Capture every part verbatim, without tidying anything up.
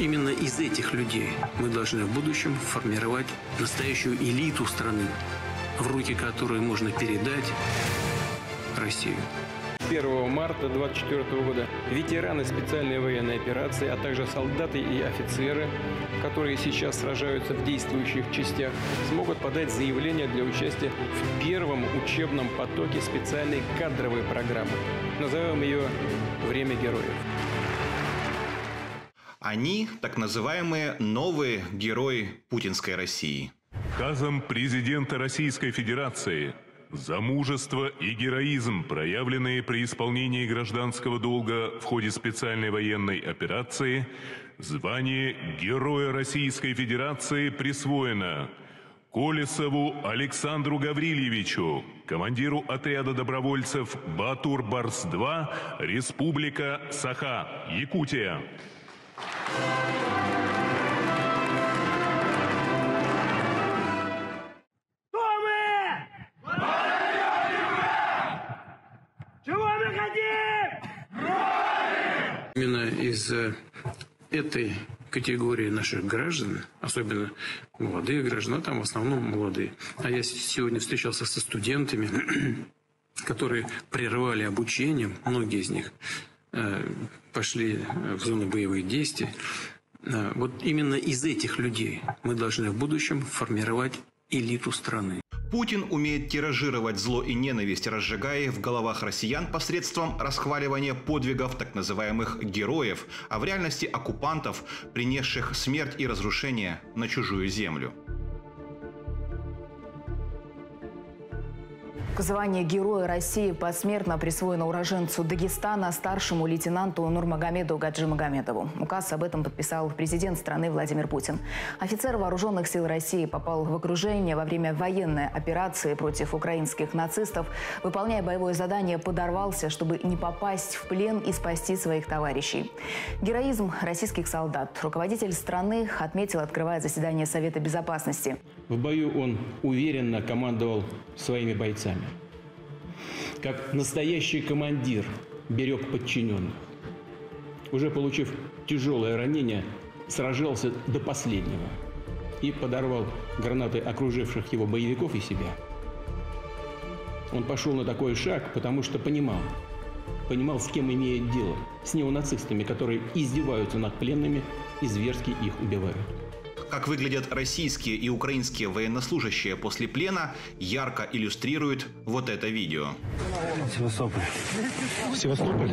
именно из этих людей мы должны в будущем формировать настоящую элиту страны, в руки которой можно передать Россию. первого марта две тысячи двадцать четвёртого года ветераны специальной военной операции, а также солдаты и офицеры, которые сейчас сражаются в действующих частях, смогут подать заявление для участия в первом учебном потоке специальной кадровой программы. Назовем ее «Время героев». Они – так называемые новые герои путинской России. Указом президента Российской Федерации за мужество и героизм, проявленные при исполнении гражданского долга в ходе специальной военной операции, звание Героя Российской Федерации присвоено Колесову Александру Гаврильевичу, командиру отряда добровольцев Батур-Барс-два, Республика Саха, Якутия. Именно из этой категории наших граждан, особенно молодые граждане, там в основном молодые. А я сегодня встречался со студентами, которые прервали обучение, многие из них пошли в зону боевых действий. Вот именно из этих людей мы должны в будущем формировать элиту страны. Путин умеет тиражировать зло и ненависть, разжигая их в головах россиян посредством расхваливания подвигов так называемых героев, а в реальности оккупантов, принесших смерть и разрушение на чужую землю. Звание Героя России посмертно присвоено уроженцу Дагестана старшему лейтенанту Нурмагомеду Гаджимагомедову. Указ об этом подписал президент страны Владимир Путин. Офицер вооруженных сил России попал в окружение во время военной операции против украинских нацистов. Выполняя боевое задание, подорвался, чтобы не попасть в плен и спасти своих товарищей. Героизм российских солдат руководитель страны отметил, открывая заседание Совета Безопасности. В бою он уверенно командовал своими бойцами. Как настоящий командир берег подчиненных. Уже получив тяжелое ранение, сражался до последнего и подорвал гранаты окруживших его боевиков и себя. Он пошел на такой шаг, потому что понимал, понимал, с кем имеет дело. С неонацистами, которые издеваются над пленными и зверски их убивают. Как выглядят российские и украинские военнослужащие после плена, ярко иллюстрирует вот это видео. Севастополь. Севастополь.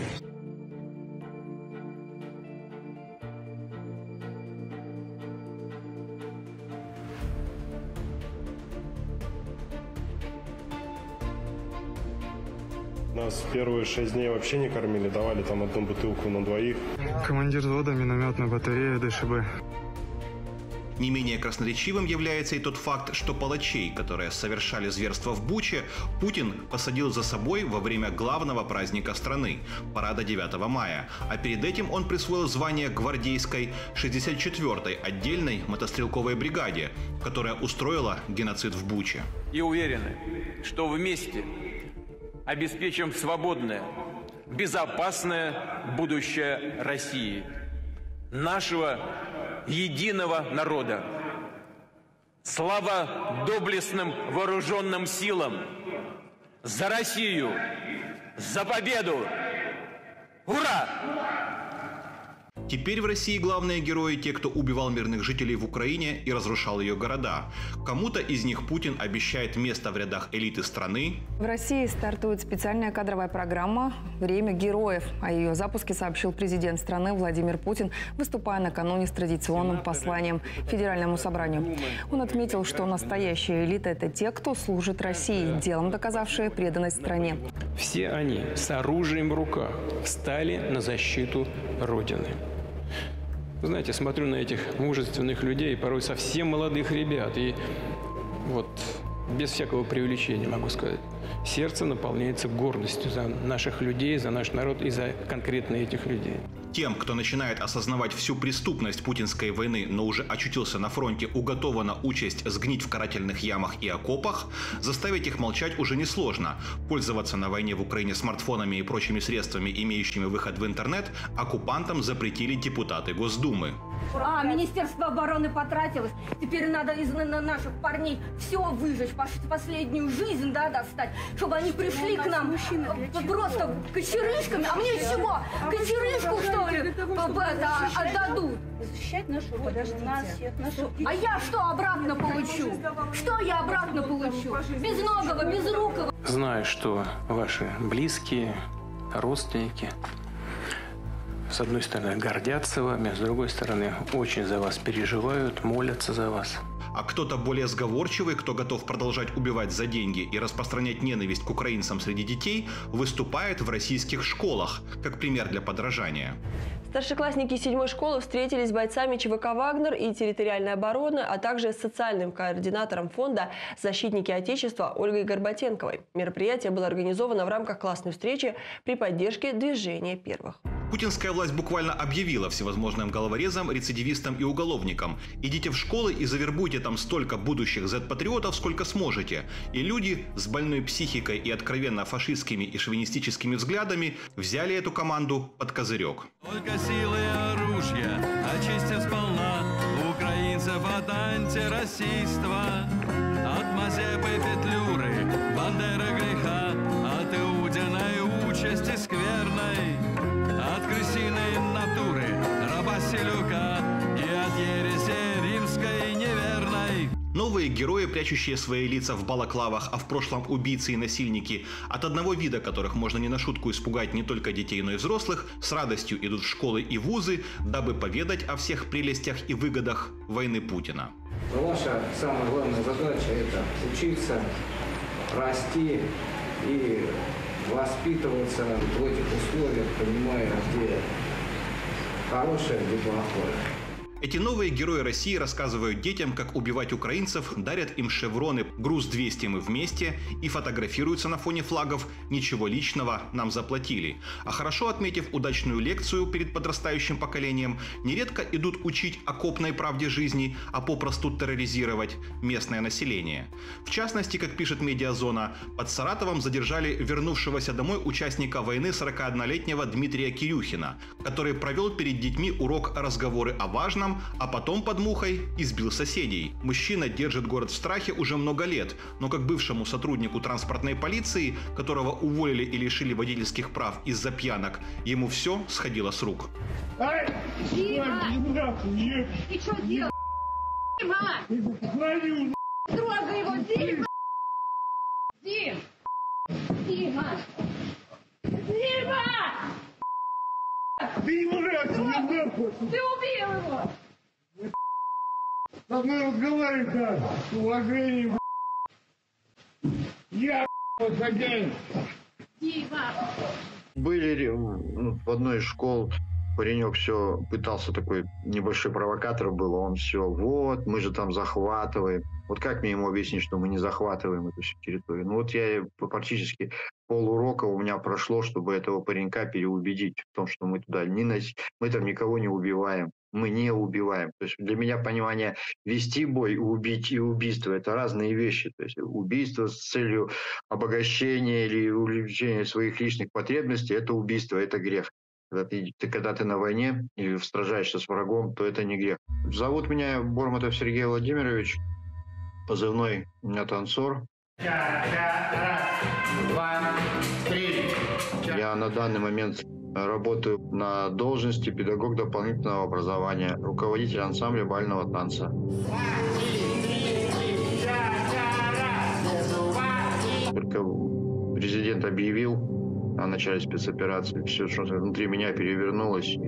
Нас первые шесть дней вообще не кормили, давали там одну бутылку на двоих. Командир взвода, минометная батарея, ДШБ. Не менее красноречивым является и тот факт, что палачей, которые совершали зверство в Буче, Путин посадил за собой во время главного праздника страны – парада девятого мая. А перед этим он присвоил звание гвардейской шестьдесят четвёртой отдельной мотострелковой бригаде, которая устроила геноцид в Буче. И уверены, что вместе обеспечим свободное, безопасное будущее России, нашего единого народа. Слава доблестным вооруженным силам! За Россию! За победу! Ура! Теперь в России главные герои – те, кто убивал мирных жителей в Украине и разрушал ее города. Кому-то из них Путин обещает место в рядах элиты страны. В России стартует специальная кадровая программа «Время героев». О ее запуске сообщил президент страны Владимир Путин, выступая накануне с традиционным посланием Федеральному собранию. Он отметил, что настоящая элита – это те, кто служит России, делом доказавшие преданность стране. Все они с оружием в руках встали на защиту Родины. Вы знаете, смотрю на этих мужественных людей, порой совсем молодых ребят, и вот без всякого преувеличения могу сказать, сердце наполняется гордостью за наших людей, за наш народ и за конкретно этих людей. Тем, кто начинает осознавать всю преступность путинской войны, но уже очутился на фронте, уготована участь сгнить в карательных ямах и окопах, заставить их молчать уже несложно. Пользоваться на войне в Украине смартфонами и прочими средствами, имеющими выход в интернет, оккупантам запретили депутаты Госдумы. А, Министерство обороны потратилось. Теперь надо из на наших парней все выжечь, последнюю жизнь, да, достать, чтобы они пришли к нам просто кочерышками. А мне чего? Кочерышку, что ли, это, отдадут? Защищать нашу родину, нас всех, нашу... А я что обратно получу? Что я обратно получу? Безногого, безрукого. Знаю, что ваши близкие, родственники, с одной стороны, гордятся вами, с другой стороны, очень за вас переживают, молятся за вас. А кто-то более сговорчивый, кто готов продолжать убивать за деньги и распространять ненависть к украинцам среди детей, выступает в российских школах, как пример для подражания. Старшеклассники седьмой школы встретились с бойцами ЧВК «Вагнер» и территориальной обороны, а также с социальным координатором фонда «Защитники Отечества» Ольгой Горбатенковой. Мероприятие было организовано в рамках классной встречи при поддержке движения первых. Путинская власть буквально объявила всевозможным головорезам, рецидивистам и уголовникам: идите в школы и завербуйте там столько будущих зет-патриотов, сколько сможете. И люди с больной психикой и откровенно фашистскими и шовинистическими взглядами взяли эту команду под козырек. Только силы оружия очистят сполна украинцев от антирасийства, от Мазепы, Петлюры, Бандеры греха, от Иудиной участи скверной, от крысиной натуры, раба селюка и от ереси римской неверной. Новые герои, прячущие свои лица в балаклавах, а в прошлом убийцы и насильники, от одного вида которых можно не на шутку испугать не только детей, но и взрослых, с радостью идут в школы и вузы, дабы поведать о всех прелестях и выгодах войны Путина. Но ваша самая главная задача – это учиться, расти и воспитываться в этих условиях, понимая, где хорошее, где плохое. Эти новые герои России рассказывают детям, как убивать украинцев, дарят им шевроны «Груз двести мы вместе» и фотографируются на фоне флагов «Ничего личного, нам заплатили». А хорошо отметив удачную лекцию перед подрастающим поколением, нередко идут учить окопной правде жизни, а попросту терроризировать местное население. В частности, как пишет «Медиазона», под Саратовом задержали вернувшегося домой участника войны сорокаоднолетнего Дмитрия Кирюхина, который провел перед детьми урок «Разговоры о важном», а потом под мухой избил соседей. Мужчина держит город в страхе уже много лет, но как бывшему сотруднику транспортной полиции, которого уволили и лишили водительских прав из-за пьянок, ему все сходило с рук. Ай! Дима! Ты что делаешь? Дима! Трогай его, Дима! Дим! Дима! Дима! Ты ему нравится! Ты убил его! Со мной разговаривать надо, с уважением. Я вот хозяин. Дима! Были ну, в одной из школ, паренек все пытался, такой небольшой провокатор был, он все, вот, мы же там захватываем. Вот как мне ему объяснить, что мы не захватываем эту всю территорию? Ну вот я практически полурока у меня прошло, чтобы этого паренька переубедить в том, что мы туда не носим, мы там никого не убиваем. Мы не убиваем. То есть для меня понимание вести бой, убить и убийство – это разные вещи. То есть убийство с целью обогащения или увеличения своих личных потребностей – это убийство, это грех. Когда ты, ты, когда ты на войне и сражаешься с врагом, то это не грех. Зовут меня Бормотов Сергей Владимирович. Позывной у меня танцор. Раз, два, три. Я на данный момент работаю на должности педагог дополнительного образования, руководитель ансамбля бального танца. Только президент объявил о начале спецоперации, все, что внутри меня перевернулось, и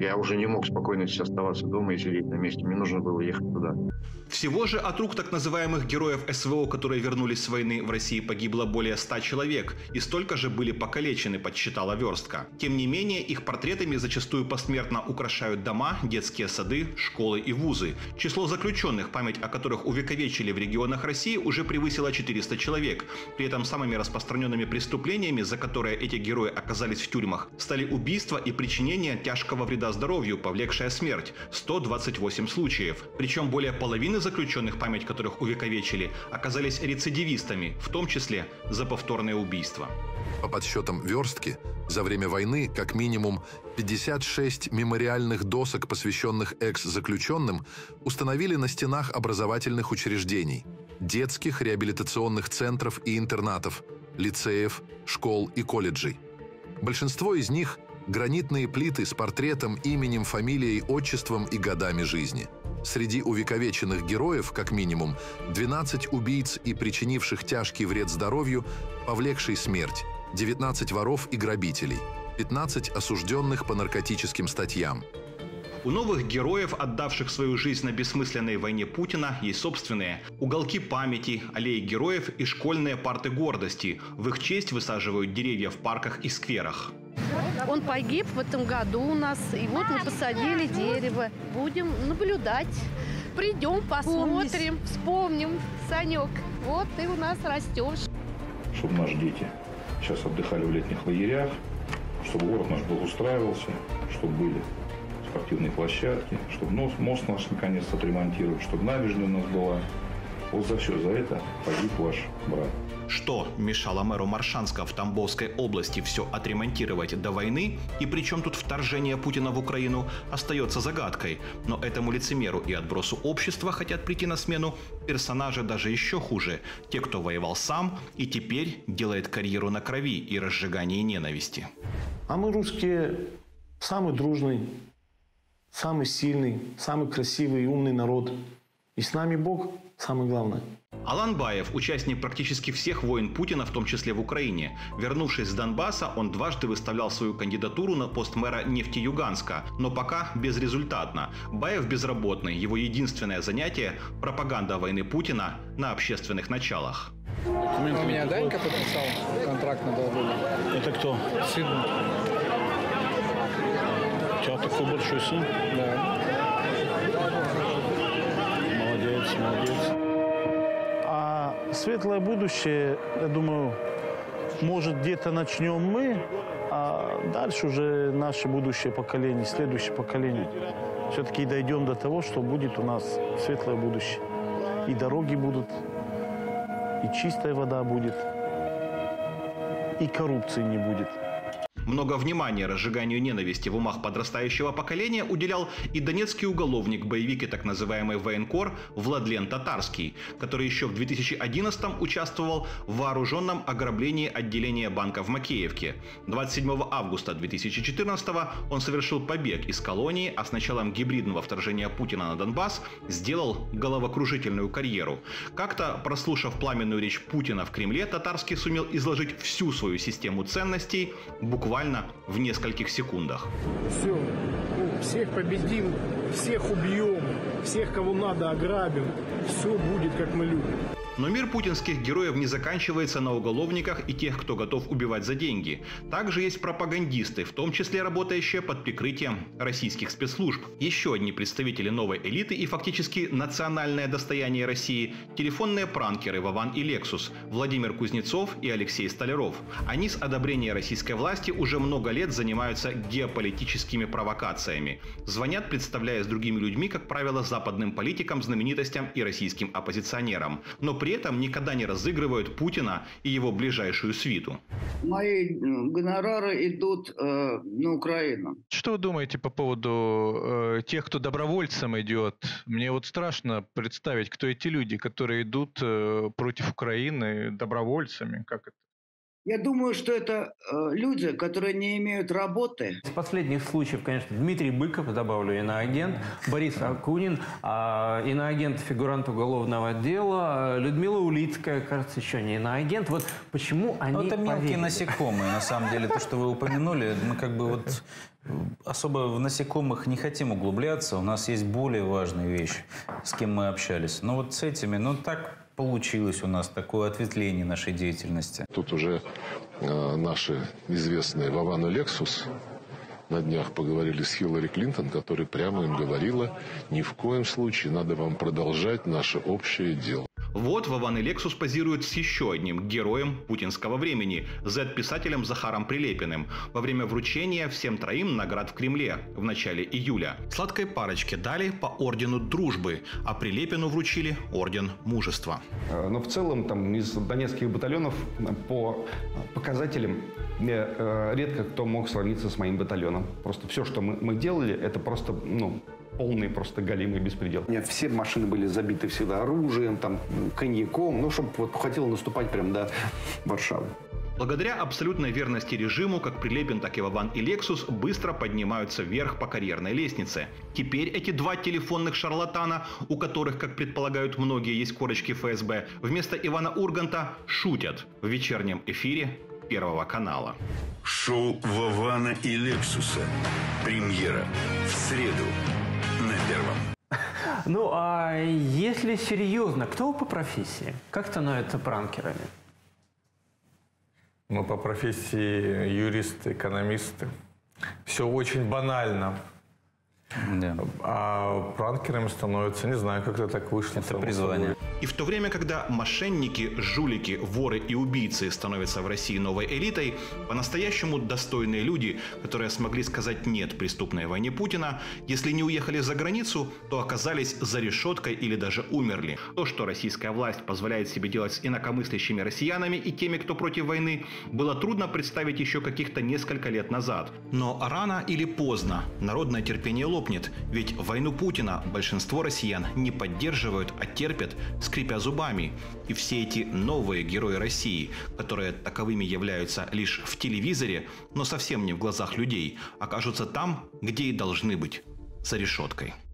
Я уже не мог спокойно оставаться дома и сидеть на месте. Мне нужно было ехать туда. Всего же от рук так называемых героев СВО, которые вернулись с войны, в России погибло более ста человек, и столько же были покалечены, подсчитала Верстка. Тем не менее, их портретами зачастую посмертно украшают дома, детские сады, школы и вузы. Число заключенных, память о которых увековечили в регионах России, уже превысило четыреста человек. При этом самыми распространенными преступлениями, за которые эти герои оказались в тюрьмах, стали убийства и причинение тяжкого вреда здоровью, повлекшая смерть – сто двадцать восемь случаев. Причем более половины заключенных, память которых увековечили, оказались рецидивистами, в том числе за повторное убийство. По подсчетам Верстки, за время войны как минимум пятьдесят шесть мемориальных досок, посвященных экс-заключенным, установили на стенах образовательных учреждений, детских реабилитационных центров и интернатов, лицеев, школ и колледжей. Большинство из них – гранитные плиты с портретом, именем, фамилией, отчеством и годами жизни. Среди увековеченных героев, как минимум, двенадцать убийц и причинивших тяжкий вред здоровью, повлекший смерть, девятнадцать воров и грабителей, пятнадцать осужденных по наркотическим статьям. У новых героев, отдавших свою жизнь на бессмысленной войне Путина, есть собственные уголки памяти, аллеи героев и школьные парты гордости. В их честь высаживают деревья в парках и скверах. Он погиб в этом году у нас, и вот мы посадили дерево. Будем наблюдать. Придем, посмотрим, вспомним. Санек, вот ты у нас растешь. Чтобы наши дети сейчас отдыхали в летних лагерях, чтобы город наш благоустраивался, чтобы были спортивные площадки, чтобы мост наш наконец отремонтировали, чтобы набережная у нас была. Вот за все за это погиб ваш брат. Что мешало мэру Моршанска в Тамбовской области все отремонтировать до войны, и причем тут вторжение Путина в Украину, остается загадкой. Но этому лицемеру и отбросу общества хотят прийти на смену персонажи даже еще хуже. Те, кто воевал сам и теперь делает карьеру на крови и разжигании ненависти. А мы, русские, самый дружный, самый сильный, самый красивый и умный народ. И с нами Бог самое главное. Алан Баев – участник практически всех войн Путина, в том числе в Украине. Вернувшись с Донбасса, он дважды выставлял свою кандидатуру на пост мэра Нефтеюганска, но пока безрезультатно. Баев безработный, его единственное занятие – пропаганда войны Путина на общественных началах. У меня Данька подписал контракт на долгую. Это кто? Сын. У тебя такой большой сын? Да. Молодец, молодец. А светлое будущее, я думаю, может где-то начнем мы, а дальше уже наше будущее поколение, следующее поколение. Все-таки дойдем до того, что будет у нас светлое будущее. И дороги будут, и чистая вода будет, и коррупции не будет. Много внимания разжиганию ненависти в умах подрастающего поколения уделял и донецкий уголовник, боевик и так называемый военкор Владлен Татарский, который еще в две тысячи одиннадцатом участвовал в вооруженном ограблении отделения банка в Макеевке. двадцать седьмого августа две тысячи четырнадцатого он совершил побег из колонии, а с началом гибридного вторжения Путина на Донбасс сделал головокружительную карьеру. Как-то, прослушав пламенную речь Путина в Кремле, Татарский сумел изложить всю свою систему ценностей буквально буквально в нескольких секундах. Все, всех победим, всех убьем, всех, кого надо, ограбим. Все будет, как мы любим. Но мир путинских героев не заканчивается на уголовниках и тех, кто готов убивать за деньги. Также есть пропагандисты, в том числе работающие под прикрытием российских спецслужб. Еще одни представители новой элиты и фактически национальное достояние России – телефонные пранкеры Вован и Лексус, Владимир Кузнецов и Алексей Столяров. Они с одобрения российской власти уже много лет занимаются геополитическими провокациями. Звонят, представляясь другими людьми, как правило, западным политикам, знаменитостям и российским оппозиционерам. Но при этом никогда не разыгрывают Путина и его ближайшую свиту. Мои гонорары идут э, на Украину. Что вы думаете по поводу э, тех, кто добровольцем идет? Мне вот страшно представить, кто эти люди, которые идут э, против Украины добровольцами. Как это? Я думаю, что это э, люди, которые не имеют работы. Из последних случаев, конечно, Дмитрий Быков, добавлю, иноагент, Борис Акунин, а, иноагент, фигурант уголовного дела, Людмила Улицкая, кажется, еще не иноагент. Вот почему они Ну, это мелкие поверили? насекомые, на самом деле, то, что вы упомянули, мы как бы вот Особо в насекомых не хотим углубляться. У нас есть более важная вещь, с кем мы общались. Но вот с этими, ну так получилось у нас, такое ответвление нашей деятельности. Тут уже э, наши известные Вован и Лексус на днях поговорили с Хиллари Клинтон, которая прямо им говорила: ни в коем случае надо вам продолжать наше общее дело. Вот Вован и Лексус позируют с еще одним героем путинского времени – зет-писателем Захаром Прилепиным во время вручения всем троим наград в Кремле в начале июля. Сладкой парочке дали по ордену дружбы, а Прилепину вручили орден мужества. Но в целом там из донецких батальонов по показателям редко кто мог сравниться с моим батальоном. Просто все, что мы, мы делали, это просто, ну, полный просто галимый беспредел. У меня все машины были забиты всегда оружием, там, коньяком, ну, чтобы вот хотел наступать прям до Варшавы. Благодаря абсолютной верности режиму, как Прилепин, так и Вован и Лексус быстро поднимаются вверх по карьерной лестнице. Теперь эти два телефонных шарлатана, у которых, как предполагают многие, есть корочки эф эс бэ, вместо Ивана Урганта шутят в вечернем эфире Первого канала. Шоу Вована и Лексуса. Премьера в среду на Первом. Ну, а если серьезно, кто вы по профессии? Как становятся пранкерами? Мы по профессии юристы, экономисты. Все очень банально. Да. А пранкерами становятся, не знаю, как это так вышло. Это призвание. И в то время, когда мошенники, жулики, воры и убийцы становятся в России новой элитой, по-настоящему достойные люди, которые смогли сказать «нет» преступной войне Путина, если не уехали за границу, то оказались за решеткой или даже умерли. То, что российская власть позволяет себе делать с инакомыслящими россиянами и теми, кто против войны, было трудно представить еще каких-то несколько лет назад. Но рано или поздно народное терпение лопнет. Ведь войну Путина большинство россиян не поддерживают, а терпят, скрипя зубами. И все эти новые герои России, которые таковыми являются лишь в телевизоре, но совсем не в глазах людей, окажутся там, где и должны быть – за решеткой.